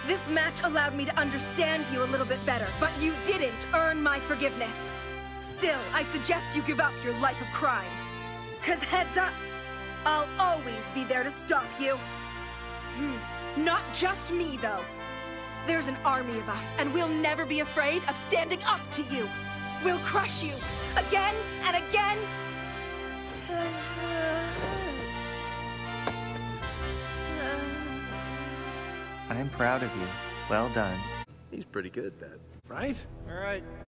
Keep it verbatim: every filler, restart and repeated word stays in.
This match allowed me to understand you a little bit better, but you didn't earn my forgiveness. Still, I suggest you give up your life of crime. Cause heads up, I'll always be there to stop you. Hmm. Not just me, though. There's an army of us, and we'll never be afraid of standing up to you. We'll crush you, again and again. I'm proud of you. Well done. He's pretty good at that. Right? All right.